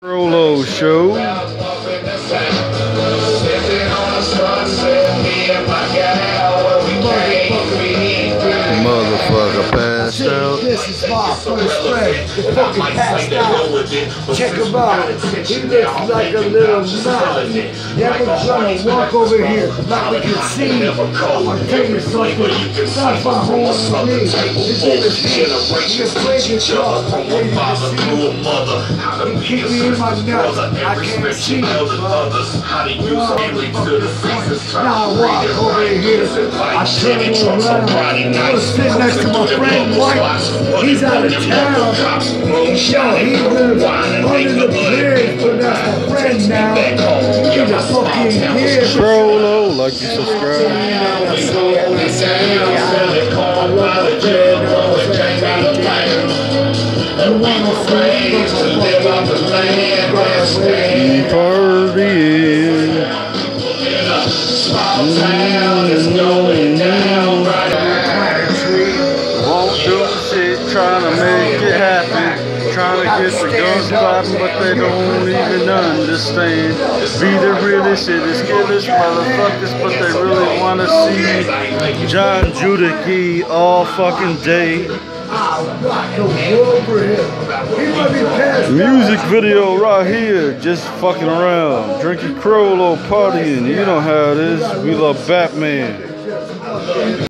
Crollo Show. Motherfucker passed out. This is my first friend. The fucking passed out. Check him out. He looks like a little mouse. Never trying to walk over here like we can see. I'm gonna tell you something. That's my home for me. His name is Hank. He can play guitar. Ready to see. He kick me in my nuts. I can't see. Now I walk over here. I turn around. I was sitting next to my friend Mike. He's out of town. Yo, he lives under the bridge, but that's my friend now. He's a fucking kid. Crollo, like you subscribe. Won't do shit, trying to make it happen. Trying to get the guns popping, but they don't even understand. Be the realest shit, is killers, motherfuckers, but they really want to see John Judakey all fucking day. Music video right here, just fucking around, drinking Crollo, partying. You know how it is. We love Batman.